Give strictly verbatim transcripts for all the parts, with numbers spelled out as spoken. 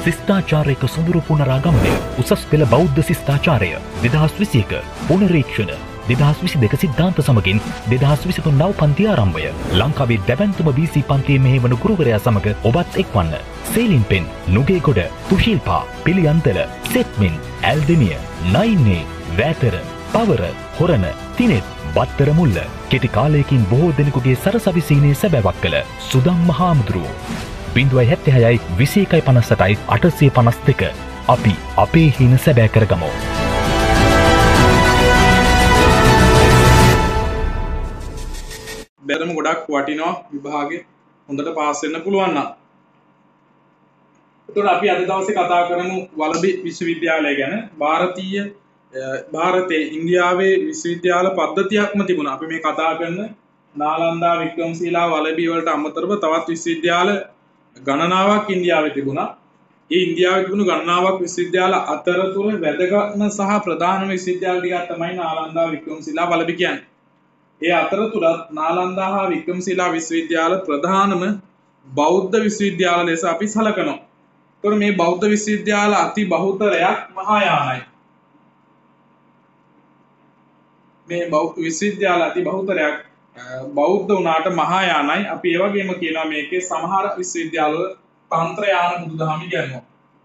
ශිෂ්ටාචාරයක සොඳුරු පුනරාගමනය උසස් පෙළ බෞද්ධ ශිෂ්ටාචාරය දෙදහස් විසියක පුනරීක්ෂණ දෙදහස් විසි දෙක සිද්ධාන්ත සමගින් දෙදහස් විසි තුන නව පන්ති ආරම්භය. ලංකාවේ දැවැන්තම බීසී පන්තියේ මෙහෙවන ගුරුවරයා සමග ඔබත් එක්වන්න. සේලින් පෙන්, නුගේගොඩ, තුෂිල්පා, පිළියන්තල, සෙත්මින්, ඇල්දෙනිය, නයින්නේ, වෑතර, පවර, හොරණ, තිනෙත්, බත්තර මුල්ල කෙටි කාලයකින් බොහෝ දෙනෙකුගේ සරසවිසීනේ සැබෑවක් කළ සුදම් මහාමුදුරුවෝ. බිඳුවයි හැත්තෑ හයයි විසි එකයි පනස් අටයි අටසිය පනස් දෙක. අපි අපේ හින සැබෑ කරගමු. බැරම ගොඩක් වටිනවා විභාගේ හොඳට පාස් වෙන්න පුළුවන් නම්. එතකොට අපි අද දවසේ කතා කරමු වලබි විශ්වවිද්‍යාලය ගැන. ಭಾರತೀಯ ಭಾರතයේ ඉන්දියාවේ විශ්වවිද්‍යාල පද්ධතියක්ම තිබුණා. අපි මේ කතා කරන නාලන්දා, වික්‍රමශීලා, වලබි වලට අමතරව තවත් විශ්වවිද්‍යාල ගණනාවක් ඉන්දියාවේ තිබුණා. මේ ඉන්දියාවේ තිබුණු ගණනාවක් විශ්වවිද්‍යාල අතරතුර වැදගත්ම සහ ප්‍රධානම විශ්වවිද්‍යාල ටිකක් තමයි නාලන්දා, වික්‍රමශීලා, වලබි කියන්නේ. ඒ අතරතුරත් නාලන්දා හා වික්‍රමශීලා විශ්වවිද්‍යාල ප්‍රධානම බෞද්ධ විශ්වවිද්‍යාල ලෙස අපි සලකනවා. ඒතකොට මේ බෞද්ධ විශ්වවිද්‍යාල අති බහුතරයක් මහායානයි. මේ බෞද්ධ විශ්වවිද්‍යාල අති බහුතරයක් බෞද්ධ වුණාට මහායානයි. අපි ඒ වගේම කියනවා මේකේ සමහර විශ්වවිද්‍යාල වල තන්ත්‍රයාන බුදුදහම කියනවා.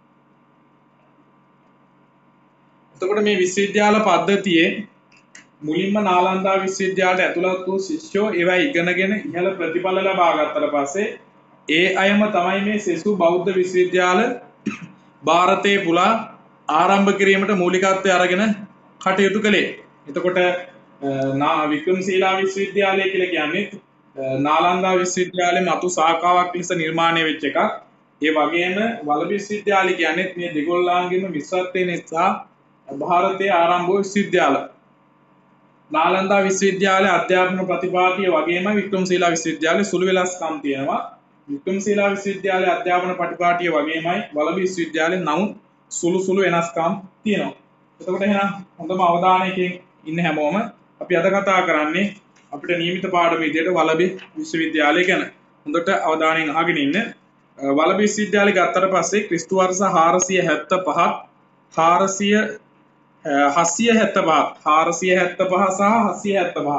එතකොට මේ විශ්වවිද්‍යාල පද්ධතියේ මුලින්ම නාලන්දා විශ්වවිද්‍යාලයට ඇතුළත් වූ ශිෂ්‍යෝ ඒවා ඉගෙනගෙන ඉහළ ප්‍රතිඵල ලබා ගත්තට පස්සේ ඒ අයම තමයි මේ සෙසු බෞද්ධ විශ්වවිද්‍යාල ಭಾರತයේ පුරා ආරම්භ කිරීමට මූලිකත්වය අරගෙන කටයුතු කළේ. එතකොට වික්‍රමශීලා විශ්වවිද්‍යාලය කියලා කියන්නේ නාලන්දා විශ්වවිද්‍යාලයේ මතු ශාඛාවක් ලෙස නිර්මාණය වෙච්ච එකක්. ඒ වගේම වලබි විශ්වවිද්‍යාලය කියන්නේ මේ දෙගොල්ලාන්ගේම විශ්වත්වයේ නිසා ಭಾರತයේ ආරම්භ වූ විශ්වවිද්‍යාල. නාලන්දා විශ්වවිද්‍යාලයේ අධ්‍යාපන ප්‍රතිපාටිය වගේම වික්‍රමශීලා විශ්වවිද්‍යාලයේ සුළු වෙනස්කම් තියෙනවා. වික්‍රමශීලා විශ්වවිද්‍යාලයේ අධ්‍යාපන ප්‍රතිපාටිය වගේමයි වලබි විශ්වවිද්‍යාලයේ නමුත් සුළු සුළු වෙනස්කම් තියෙනවා. එතකොට එහෙනම් හොඳම අවධානයකින් ඉන්න හැමෝම අපි අද කතා කරන්නේ අපිට නියමිත පාඩම විදියට වලබි විශ්වවිද්‍යාලය ගැන. හොඳට අවධානයෙන් අහගෙන ඉන්න. වලබි විශ්වවිද්‍යාලය ගත්තට පස්සේ ක්‍රිස්තු වර්ෂ හාරසිය හැත්තෑ පහ හාරසිය හත්සිය හැත්තෑ පහ හාරසිය හැත්තෑ පහ සහ හත්සිය හැත්තෑ පහ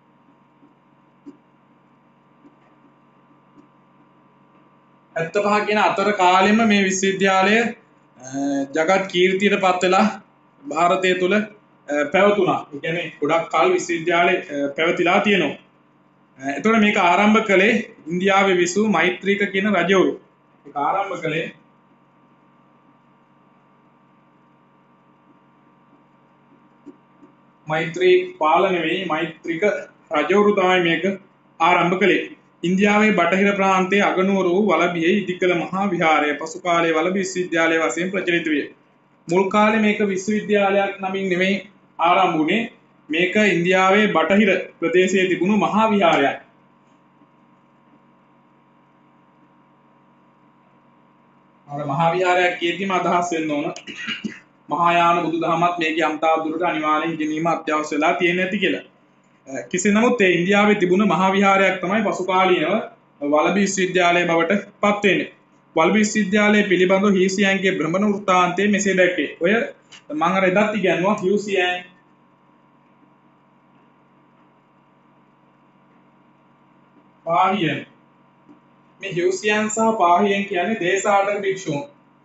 හැත්තෑ පහ කියන අතර කාලෙම මේ විශ්වවිද්‍යාලය ජගත් කීර්තියට පත් වෙලා ಭಾರತය තුල පැවතුණා. ඒ කියන්නේ ගොඩක් කල් විශ්වවිද්‍යාලය පැවතිලා තියෙනවා. එතකොට මේක ආරම්භ කළේ ඉන්දියාවේ විසූ මෛත්‍රීක කියන රජවරු. මේක ආරම්භ කළේ මෛත්‍රී පාල නෙවෙයි මෛත්‍රික රජවරු තමයි මේක ආරම්භ කළේ. ඉන්දියාවේ බටහිර ප්‍රාන්තයේ අගනුවර වූ වලබියේ ඉදිකළ මහා විහාරය පසු කාලයේ වලබි විශ්වවිද්‍යාලය වශයෙන් ප්‍රචලිත විය. මුල් කාලේ මේක විශ්වවිද්‍යාලයක් නමින් නෙමෙයි ආරම්භ වුණේ. මේක ඉන්දියාවේ බටහිර ප්‍රදේශයේ තිබුණු මහා විහාරයක්. අර මහා විහාරයක් කියද්දිම අදහස් වෙන්න ඕන මහායාන බුදුදහමත් මේකේ යම්තා දුරට අනිවාර්යෙන් ඉගෙනීම අත්‍යවශ්‍ය වෙලා තියෙන ඇති කියලා. කෙසේ නමුත් ඒ ඉන්දියාවේ තිබුණ මහා විහාරයක් තමයි පසු කාලීනව වලබි විශ්වවිද්‍යාලය බවට පත් වෙන්නේ. වලබි විශ්වවිද්‍යාලය පිළිබඳව හියුසියන්ගේ භ්‍රමණ වෘත්තාන්තයේ මෙසේ දැක්කේ. ඔය මම අර එදත් ඉගෙනුවා හියුසියන් පාහියන්. මේ හියුසියන් සහ පාහියන් කියන්නේ දේශාටක භික්ෂුන්.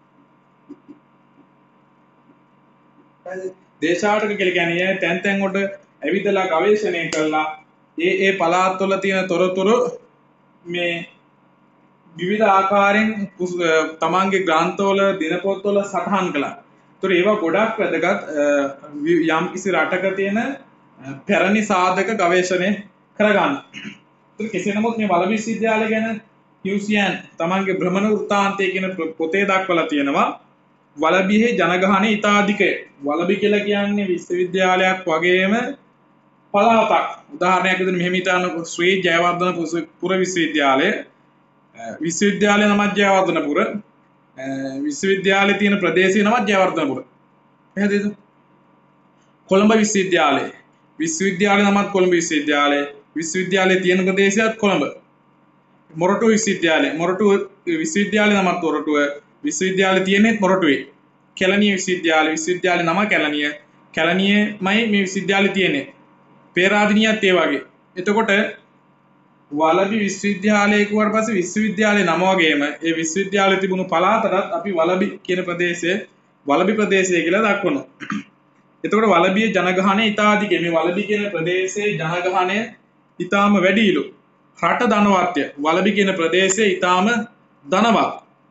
දේශාටක කියලා කියන්නේ තැන් තැන් වලට ඇවිදලා ගවේෂණය කළා ඒ ඒ පළාත්වල තියෙන තොරතුරු මේ විවිධ ආකාරයෙන් තමන්ගේ ග්‍රන්ථවල දිනපොත්වල සටහන් කළා. ඒතර ඒවා ගොඩක් වැදගත් යම් කිසි රටක තියෙන පැරණි සාධක ගවේෂණය කරගන්න. ඒතර කෙසේ නමුත් මේ වලබි විශ්වවිද්‍යාලය ගැන හියුසියන් තමන්ගේ භ්‍රමණ වෘත්තාන්තය කියන පොතේ දක්වලා තියෙනවා. වලබියේ ජනගහනය ඉතා අධිකය. වලබි කියලා කියන්නේ විශ්වවිද්‍යාලයක් වගේම පළාතක්. උදාහරණයක් විදිහට මෙහෙම හිතන්න ශ්‍රී ජයවර්ධන පුර විශ්වවිද්‍යාලය. විශ්වවිද්‍යාලය නම ජයවර්ධනපුර. විශ්වවිද්‍යාලයේ තියෙන ප්‍රදේශය නම ජයවර්ධනපුර. පැහැදිලිද? කොළඹ විශ්වවිද්‍යාලය. විශ්වවිද්‍යාලය නම කොළඹ විශ්වවිද්‍යාලය. විශ්වවිද්‍යාලයේ තියෙන ප්‍රදේශයත් කොළඹ. මොරටු විශ්වවිද්‍යාලය. මොරටු විශ්වවිද්‍යාලය නම මොරටුව. විශ්වවිද්‍යාලය තියෙන්නේ මොරටුවේ. කැලණිය විශ්වවිද්‍යාලය විශ්වවිද්‍යාලේ නම කැලණිය. කැලණියේමයි මේ විශ්වවිද්‍යාලය තියෙන්නේ. පේරාදෙණියත් ඒ වගේ. එතකොට වලබි විශ්වවිද්‍යාලය කිව්වට පස්සේ විශ්වවිද්‍යාලේ නම වගේම ඒ විශ්වවිද්‍යාලේ තිබුණු පළාතටත් අපි වලබි කියන ප්‍රදේශය වලබි ප්‍රදේශය කියලා දක්වනවා. එතකොට වලබියේ ජනගහනය ඉතා අධිකයි. මේ වලබි කියන ප්‍රදේශයේ ජනගහනය ඉතාම වැඩිලු. රට ධනවත්ය. වලබි කියන ප්‍රදේශය ඉතාම ධනවත්.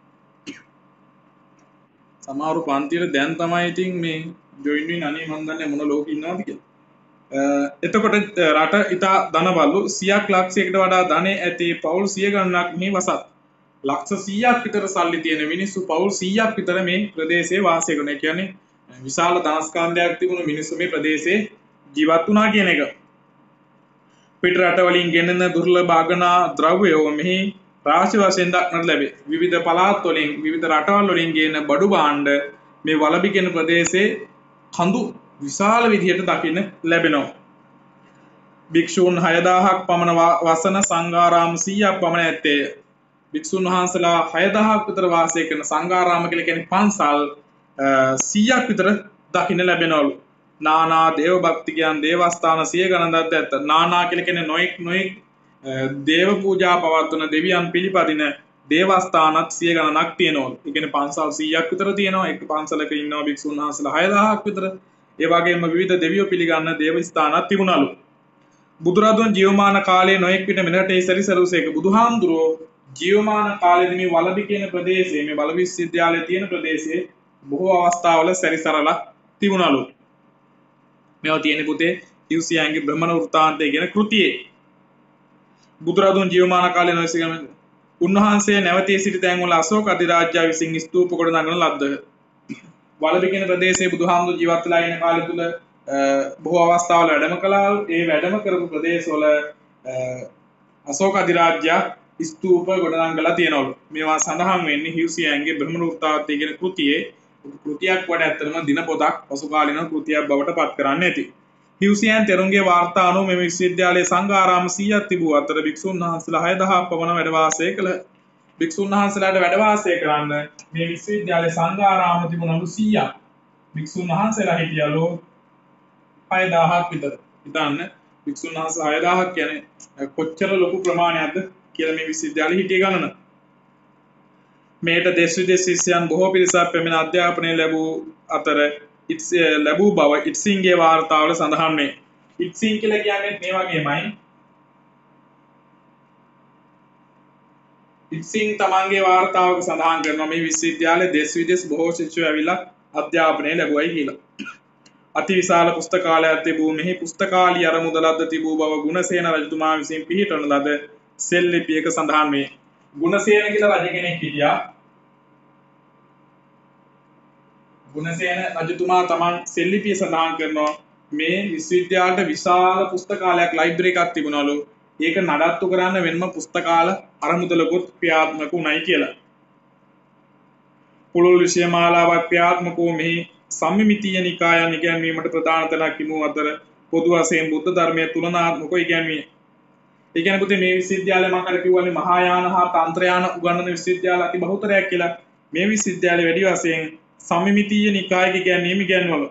සමහරු පන්තියට දැන් තමයි ඉතින් මේ ජොයින් වෙන අනේ මන් දන්නේ මොන ලෝකෙ ඉන්නවද කියලා. එතකොට රට ඉතා ධනවත්ලු සියයක් ලක්ෂයකට වඩා ධනෙ ඇති පවුල් සිය ගණනක් මේ වසත්. ලක්ෂ සීයක් විතර සල්ලි තියෙන මිනිස්සු පවුල් සීයක් විතර මේ ප්‍රදේශයේ වාසය කරන. ඒ කියන්නේ විශාල ධනස්කන්ධයක් තිබුණු මිනිස්සු මේ ප්‍රදේශයේ ජීවත් වුණා කියන එක. පිට රට වලින් ගෙනෙන දුර්ලභ අගනා ද්‍රව්‍යෝ මෙහි රාශි වශයෙන් දක්නට ලැබේ. විවිධ පළාත් වලින් විවිධ රටවල් වලින් ගෙන බඩු භාණ්ඩ මේ වලබි කියන ප්‍රදේශයේ කඳු විශාල විදිහට දකින්න ලැබෙනවා. භික්ෂූන් හයදාහක් පමණ වසන සංඝාරාම සීයක් පමණ ඇත්තේ. භික්ෂුන් වහන්සේලා හයදාහක් විතර වාසය කරන සංඝාරාම කියලා කියන්නේ පන්සල් සීයක් විතර දකින්න ලැබෙනවලු. නානා දේව භක්තිකයන් දේවස්ථාන සිය ගණනක් ඇත්ත. නානා කියලා කියන්නේ නොඑක් නොඑක් දේව පූජා පවත්වන දෙවියන් පිළිපදින දේවස්ථානත් සිය ගණනක් තියෙනවලු. ඒ කියන්නේ පන්සල් සීයක් විතර තියෙනවා. එක පන්සලක ඉන්නවා භික්ෂුන් වහන්සේලා හයදාහක් විතර. ඒ වගේම විවිධ දෙවියෝ පිළිගන්න දේවස්ථානත් තිබුණලු. බුදුරදුන් ජීවමාන කාලයේ නොඑක් විට මෙරටේ සැරිසරුසේක බුදුහාමුදුරෝ ජීවමාන කාලයේදී මේ වලබි කියන ප්‍රදේශයේ මේ වලබි විශ්වවිද්‍යාලය තියෙන ප්‍රදේශයේ බොහෝ අවස්ථාවල සැරිසරලා තිබුණලු. මේවා තියෙන පුතේ හිව්සියන්ගේ බ්‍රහ්මණ වෘත්තාන්තය කියන කෘතියේ. බුදුරදුන් ජීවමාන කාලයේ නොසිකම උන්වහන්සේ නැවතී සිටි තැන්වල අශෝක අධිරාජ්‍ය විසින් ස්තූප කොට නගන ලද්දහ. වලබි කියන ප්‍රදේශයේ බුදුහාමුදුරු ජීවත් වෙලා ඉන්න කාලය තුල බොහෝ අවස්ථාවල වැඩම කළා. ඒ වැඩම කරපු ප්‍රදේශවල අශෝක අධිරාජ්‍ය ස්තූප ගොඩනංගලා තියෙනවලු. මේවා සඳහන් වෙන්නේ හිව්සියන්ගේ බ්‍රහ්මණ වෘත්තාන්තය කියන කෘතියේ. කෘතියක් වට ඇත්තටම දිනපොතක් පසු කාලින කෘතියක් බවට පත් කරන්නේ නැති. හිව්සියන් තෙරුන්ගේ වාර්තා අනුව මෙම විශ්වවිද්‍යාලයේ සංඝාරාම සීයක් තිබූ අතර භික්ෂුන් වහන්සේලා හයදාහක් පමණ වැඩ වාසය කළහ. භික්ෂුන් වහන්සේලාට වැඩ වාසය කරන්න මේ විශ්වවිද්‍යාලයේ සංඝාරාම තිබුණලු සීයක්. භික්ෂුන් වහන්සේලා හිටියලු හයදාහක් විතර. හිතන්න භික්ෂුන් වහන්සේ හයදාහක් කියන්නේ කොච්චර ලොකු ප්‍රමාණයක්ද කියලා මේ විශ්වවිද්‍යාලෙ හිටිය ගණන. මේට දෙස් විදෙස් ශිෂ්‍යයන් බොහෝ පිරිසක් පැමිණ අධ්‍යාපනය ලැබූ අතර ලැබූ බව ඉට්සින්ගේ වාර්තාවල සඳහන් වේ. ඉට්සින් කියලා කියන්නේ මේ වගේමයි. ඉට්සින් තමන්ගේ වාර්තාවක සඳහන් කරනවා මේ විශ්වවිද්‍යාලයේ දෙස් විදෙස් බොහෝ ශිෂ්‍යයෝ ඇවිල්ලා අධ්‍යාපනය ලැබුවයි කියලා. අතිවිශාල පුස්තකාලයක් තිබූ මෙහි පුස්තකාලීය අරමුදලක්ද තිබූ බව ගුණසේන රජතුමා විසින් පිහිටවන ලද සෙල් ලිපියක සඳහන් වේ. ගුණසේන කියලා රජ කෙනෙක් හිටියා. ගුණසේන රජතුමා තමන් සෙල් ලිපිය සඳහන් කරනවා මේ විශ්වවිද්‍යාලයට විශාල පුස්තකාලයක් ලයිබ්‍රරි එකක් තිබුණලු. ඒක නඩත්තු කරන්න වෙනම පුස්තකාල අරමුදලකුත් ක්‍රියාත්මක වුණයි කියලා. පුළුල් විෂය මාලාවක් ක්‍රියාත්මක වූ මෙහි සම්මිතිය නිකායන් ඉගැන්වීමට ප්‍රධාන තැනක් හිමි වූ අතර පොදු වශයෙන් බුද්ධ ධර්මයේ තුලනාත්මකව ඉගැන්වීම. ඒ කියන්නේ පුතේ මේ විශ්වවිද්‍යාලය මම අර කිව්වනේ මහායාන හා තන්ත්‍රයාන උගන්වන විශ්වවිද්‍යාල අති බහුතරයක් කියලා. මේ විශ්වවිද්‍යාලය වැඩි වශයෙන් සම්මිතිය නිකායක ඉගැන්වීම ඉගැන්වවලු.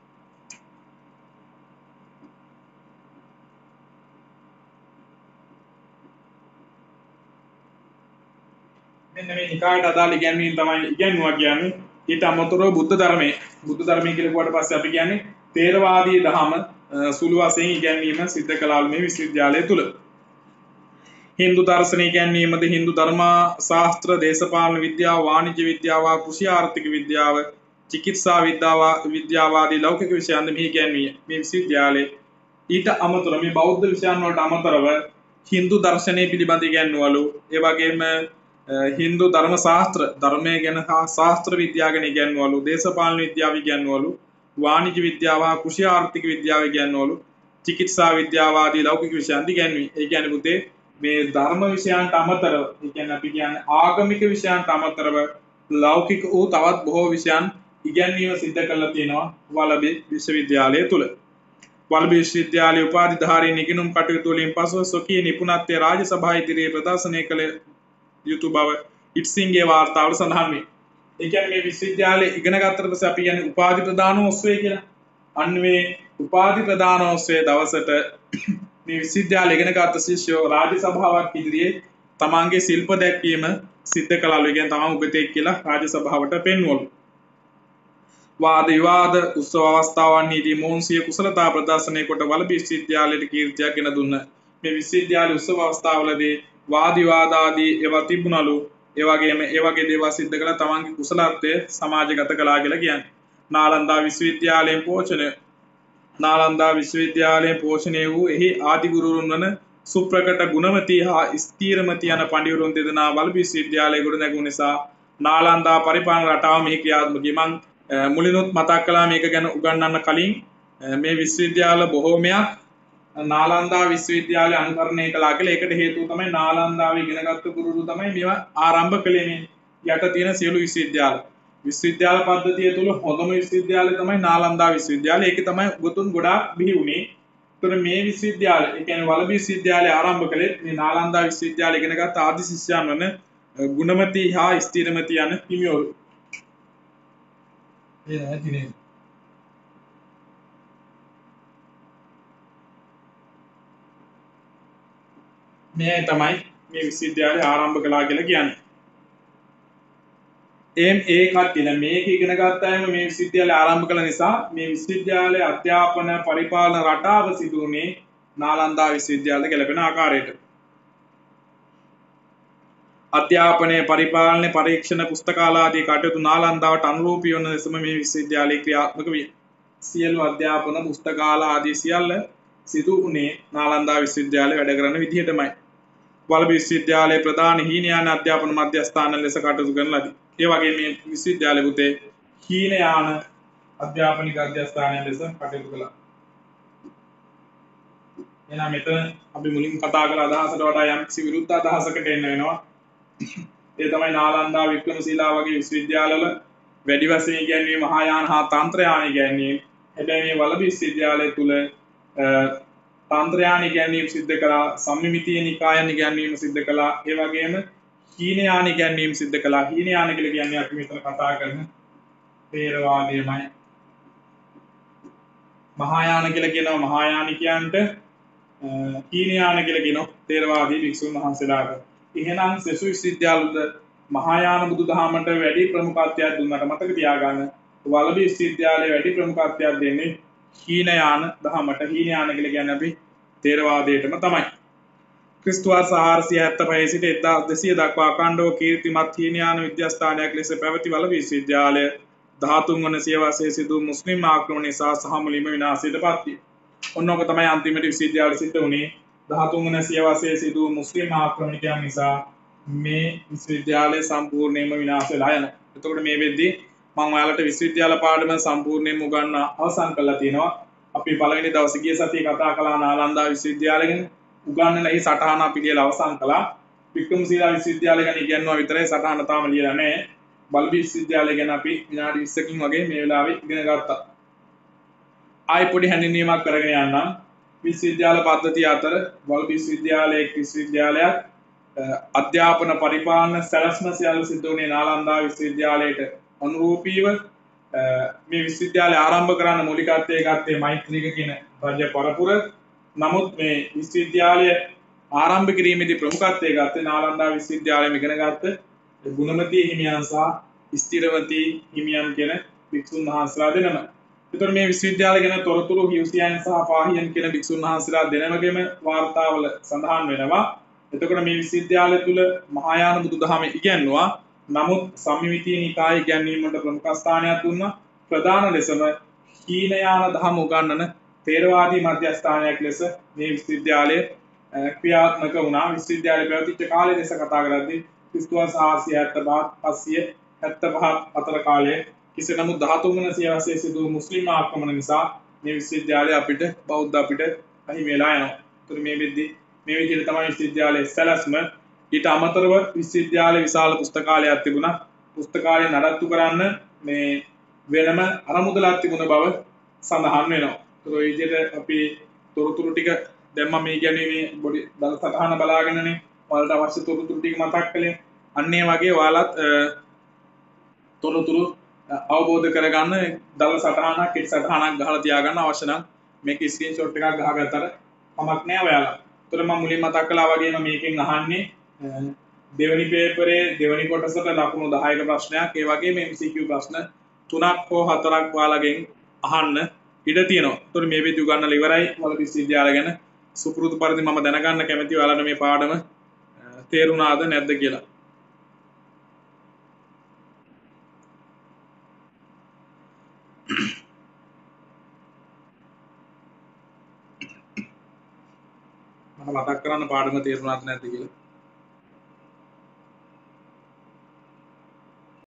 මෙන්න මේ නිකායට අදාළ ඉගැන්වීම තමයි ඉගැන්වුවා කියන්නේ. ඊට අමතරව බුද්ධ ධර්මයේ බුද්ධ ධර්මයේ කියලා කුවට පස්සේ අපි කියන්නේ තේරවාදී දහම සුළු වශයෙන් ඉගැන්වීම සිද්ධ කළාලු මේ විශ්වවිද්‍යාලය තුල. හින්දු දර්ශනය ඉගැන්වීමද හින්දු ධර්ම ශාස්ත්‍ර, දේශපාලන විද්‍යාව, වාණිජ්‍ය විද්‍යාව, කෘෂි ආර්ථික විද්‍යාව, චිකිත්සා විද්‍යාව, විද්‍යාවාදී ලෞකික විෂයන් මෙහි ඉගැන්වීම මේ විශ්වවිද්‍යාලයේ. ඊට අමතරව මේ බෞද්ධ විෂයන් වලට අමතරව හින්දු දර්ශනය පිළිබඳ ඉගැන්වවලු. ඒ වගේම හින්දු ධර්ම ශාස්ත්‍ර ධර්මය ගැන ශාස්ත්‍ර විද්‍යාව ගැන ඉගැන්වවලු. දේශපාලන විද්‍යාව ඉගැන්වවලු. වාණිජ්‍ය විද්‍යාව, කෘෂි ආර්ථික විද්‍යාව ඉගැන්වවලු. චිකිත්සා විද්‍යාව ආදී ලෞකික විෂයන් ඉගැන්වී. ඒ කියන්නේ පුතේ මේ ධර්ම විෂයන්ට අමතරව, ඒ කියන්නේ අපි කියන්නේ ආගමික විෂයන්ට අමතරව ලෞකික වූ තවත් බොහෝ විෂයන් ඉගැන්වීම සිද්ධ කරලා තියෙනවා වලබි විශ්වවිද්‍යාලය තුල. වලබි විශ්වවිද්‍යාලයේ උපාධිධාරී නිගණුම් කටයුතු වලින් පසුව ස්වකීය නිපුණත්වය රාජ්‍ය සභාව ඉදිරියේ ප්‍රදර්ශනය කළ යුතු බව ඉට්සින්ගේ වාර්තාවල සඳහන් වේ. ඒ කියන්නේ මේ විශ්වවිද්‍යාලේ ඉගෙන ගත්තට පස්සේ අපි කියන්නේ උපාධි ප්‍රදානෝත්සවය කියලා. අන්න මේ උපාධි ප්‍රදානෝත්සවයේ දවසට මේ විශ්වවිද්‍යාලේ ඉගෙන ගත්ත ශිෂ්‍යෝ රාජ්‍ය සභාවක් ඉදිරියේ තමන්ගේ ශිල්ප දැක්වීම සිද්ධ කළලු. ඒ කියන්නේ තමන් උගතෙක් කියලා රාජ්‍ය සභාවට පෙන්වවලු. වාද විවාද උත්සව අවස්ථාවන්හිදී මොන්සිය කුසලතා ප්‍රදර්ශනය කොට වලබි විශ්වවිද්‍යාලයට කීර්තියක් ගෙන දුන්න. මේ විශ්වවිද්‍යාල උත්සව අවස්ථාවලදී වාද විවාද ආදී ඒවා තිබුණලු. ඒ වගේම ඒ වගේ දේවල් සිද්ධ කළා තමන්ගේ කුසලත්වය සමාජගත කළා කියලා කියන්නේ. නාලන්දා විශ්වවිද්‍යාලයෙන් පෝෂණය නාලන්දා විශ්වවිද්‍යාලයෙන් පෝෂණය වූ එහි ආදි ගුරුවරුන් වන සුප්‍රකට ගුණවති හා ස්ථීරමති යන පඬිවරුන් දෙදෙනා වලබි විශ්වවිද්‍යාලයේ ගොඩ නැගුණ නිසා නාලන්දා පරිපාලන රටාව මෙහි ක්‍රියාත්මකයි. මං මුලිනුත් මතක් කළා මේක ගැන උගන්වන්න කලින් මේ විශ්වවිද්‍යාල බොහෝමයක් නාලන්දා විශ්වවිද්‍යාලය අනුකරණය කළා කියලා. ඒකට හේතුව තමයි නාලන්දාවේ ඉගෙනගත්තු ගුරුවරු තමයි මේවා ආරම්භ කළේ මේ යට තියෙන සියලු විශ්වවිද්‍යාල. විශ්වවිද්‍යාල පද්ධතිය තුළ හොඳම විශ්වවිද්‍යාලය තමයි නාලන්දා විශ්වවිද්‍යාලය. ඒක තමයි උගතුන් ගොඩාක් බිහි වුණේ. ඒතර මේ විශ්වවිද්‍යාලය, ඒ කියන්නේ වලබි විශ්වවිද්‍යාලය ආරම්භ කළේ මේ නාලන්දා විශ්වවිද්‍යාලය ඉගෙනගත් ආදි ශිෂ්‍යයන් වන ගුණමති හා ස්ථිරමති යන හිමිවරු. ඒ නැතිනේ. මේ තමයි මේ විශ්වවිද්‍යාලය ආරම්භ කළා කියලා කියන්නේ. එම් ඒ කට්ටිය මේක ඉගෙන ගත්තාම මේ විශ්වවිද්‍යාලය ආරම්භ කළ නිසා මේ විශ්වවිද්‍යාලයේ අධ්‍යාපන පරිපාලන රටාව සිදුුනේ නාලන්දා විශ්වවිද්‍යාලයට ගැලපෙන ආකාරයට. අධ්‍යාපනයේ පරිපාලනයේ පරීක්ෂණ පුස්තකාල ආදී කටයුතු නාලන්දාවට අනුරූපී වන ලෙසම මේ විශ්වවිද්‍යාලයේ ක්‍රියාත්මක විය. සියලු අධ්‍යාපන පුස්තකාල ආදී සියල්ල සිදු වුණේ නාලන්දා විශ්වවිද්‍යාලයේ වැඩ කරන විදිහටමයි. වලබි විශ්වවිද්‍යාලයේ ප්‍රධාන හීනයාන අධ්‍යාපන මධ්‍යස්ථාන ලෙස කටයුතු කරන ලදී. ඒ වගේ මේ විශ්වවිද්‍යාලය පුතේ හීනයාන අධ්‍යාපනික අධ්‍යස්ථානය ලෙස කටයුතු කළා. එහෙනම් මෙතන අපි මුලින් කතා කළ අදහසට වඩා යම්කිසි විරුද්ධ අදහසකට එන්න වෙනවා. ඒ තමයි නාලන්දා වික්‍රමශීලා වගේ විශ්වවිද්‍යාලවල වැඩි වශයෙන් ඉගැන්වීම මහායාන හා තන්ත්‍රයාන ඉගැන්වීම. හැබැයි මේ වලබි විශ්වවිද්‍යාලය තුල තන්ත්‍රයාන ඉගැන්වීම සිද්ධ කළා, සම්මිතිය නිකායන් ඉගැන්වීම සිද්ධ කළා. ඒ වගේම හීනයාන ඉගැන්වීම සිද්ධ කළා. හීනයාන කියලා කියන්නේ අපි මෙතන කතා කරන ථේරවාදයමයි. මහායාන කියලා කියනවා මහායානිකයන්ට, හීනයාන කියලා කියනවා ථේරවාදී භික්ෂුන් වහන්සේලාට. එහෙනම් සෙසු විශ්වවිද්‍යාලවල මහායාන බුදුදහමට වැඩි ප්‍රමුඛත්වයක් දුන්නාට මතක තියාගන්න වලබි විශ්වවිද්‍යාලයේ වැඩි ප්‍රමුඛත්වයක් දෙන්නේ හීනයාන දහමට. හීනයාන කියලා කියන්නේ අපි ථේරවාදයටම තමයි. ක්‍රිස්තු වර්ෂ හාරසිය හැත්තෑ සිට එක්දාස් දෙසිය දක්වා අඛණ්ඩව කීර්තිමත් හීනයාන විද්‍යාස්ථානයක් ලෙස පැවති වලබි විශ්වවිද්‍යාලය දහතුන් වන සියවසේ සිදු මුස්ලිම් ආක්‍රමණය සහ සහ මුලින්ම විනාශයට පත් විය. ඔන්න ඔක තමයි අන්තිමට විශ්වවිද්‍යාලය සිද්ධ වුණේ. දහතුන් වන සියවසේ සිදු මුස්ලිම් ආක්‍රමණිකයන් නිසා මේ විශ්වවිද්‍යාලය සම්පූර්ණයෙන්ම විනාශ වෙලා යනවා. එතකොට මේ වෙද්දී මම ඔයාලට විශ්වවිද්‍යාල පාඩම සම්පූර්ණයෙන්ම උගන්වන්න අවසන් කරලා තියෙනවා. අපි පළවෙනි දවසේ ගිය සතියේ කතා කළා නාලන්දා විශ්වවිද්‍යාලය ගැන. උගන්වන ලයි සටහන අපි ලියලා අවසන් කළා. වික්‍රමශීලා විශ්වවිද්‍යාලය ගැන ඉගෙනනවා විතරයි, සටහන තාම ලියලා නැහැ. වලබි විශ්වවිද්‍යාලය ගැන අපි විනාඩි විස්සකින් වගේ මේ වෙලාවේ ඉගෙන ගත්තා. ආයි පොඩි හැඳින්වීමක් කරගෙන යන්නම්. විශ්වවිද්‍යාල පද්ධතිය අතර වලබි විශ්වවිද්‍යාලයේ විශ්වවිද්‍යාලයක් අධ්‍යාපන පරිපාලන සැලැස්ම සියල්ල සිදු වුණේ නාලන්දා විශ්වවිද්‍යාලයට අනුරූපීව. මේ විශ්වවිද්‍යාලය ආරම්භ කරන්න මූලිකත්වයේ ගත්තේ මෛත්‍රීක කියන රජ පරපුර. නමුත් මේ විශ්වවිද්‍යාලය ආරම්භ කිරීමේදී ප්‍රමුඛත්වයේ ගත්තේ නාලන්දා විශ්වවිද්‍යාලයෙන් ඉගෙන ගත්ත ගුණමති හිමියන් සහ ස්ථිරවති හිමියන් කියන භික්ෂුන් වහන්සේලා දෙනම. ඒතර මේ විශ්වවිද්‍යාලය ගැන තොරතුරු හිව්සියන් සහ පාහියන් කියන භික්ෂුන් වහන්සේලා දෙනමගෙම වාර්තාවල සඳහන් වෙනවා. එතකොට මේ විශ්වවිද්‍යාලය තුල මහායාන බුදුදහම ඉගෙනුවා. නමුත් සම්මිතිය නිකාය ඉගැන්වීමට ප්‍රමුඛ ස්ථානයක් දුන්නා. ප්‍රධාන ලෙසම හීනයාන දහම උගන්වන ථේරවාදී මධ්‍යස්ථානයක් ලෙස මේ විශ්වවිද්‍යාලය ක්‍රියාත්මක වුණා. විශ්වවිද්‍යාලය පැවතිච්ච කාලය ලෙස කතා කරද්දී ක්‍රිස්තු වර්ෂ හාරසිය හැත්තෑ පහේ අතර කාලයේ කිසි නමුත් දහතුන් වන සියවසේ සිදු මුස්ලිම් ආක්‍රමණ නිසා මේ විශ්වවිද්‍යාලය අපිට බෞද්ධ අපිට අහිමි වෙලා යනවා. ඒතර මේ වෙද්දී මේ විදිහට තමයි විශ්වවිද්‍යාලයේ සැලැස්ම. ඊට අමතරව විශ්වවිද්‍යාලයේ විශාල පුස්තකාලයක් තිබුණා. පුස්තකාලය නඩත්තු කරන්න මේ වෙනම අරමුදලක් තිබුණ බව සඳහන් වෙනවා. ඒතර මේ විදිහට අපි තොරතුරු ටික දැන් මම මේ කියන්නේ මේ පොඩි දල සටහන බලාගෙනනේ ඔයාලට අවශ්‍ය තොරතුරු ටික මතක් කළේ. අන්න ඒ වගේ ඔයාලත් තොරතුරු අවබෝධ කරගන්න දල සටහනක් කෙටි සටහනක් ගහලා තියාගන්න අවශ්‍ය නම් මේක ස්ක්‍රීන්ෂොට් එකක් ගහගත්තට කමක් නෑ ඔයාලා. ඒතර මම මුලින් මතක් කළා වගේම මේකෙන් අහන්නේ දෙවනි පේපරේ දෙවනි කොටසට ලකුණු දහයක ප්‍රශ්නයක් ඒ වගේම එම් සී කියු ප්‍රශ්න තුනක් හෝ හතරක් ඔයාලගෙන් අහන්න ඉඩ තියෙනවා. ඒතර මේ විදිහ උගන්වලා ඉවරයි වල විශ්වවිද්‍යාල ගැන සුපුරුදු පරිදි මම දැනගන්න කැමතියි ඔයාලට මේ පාඩම තේරුණාද නැද්ද කියලා. මම මතක් කරන්න පාඩම තේරුණාද නැද්ද කියලා.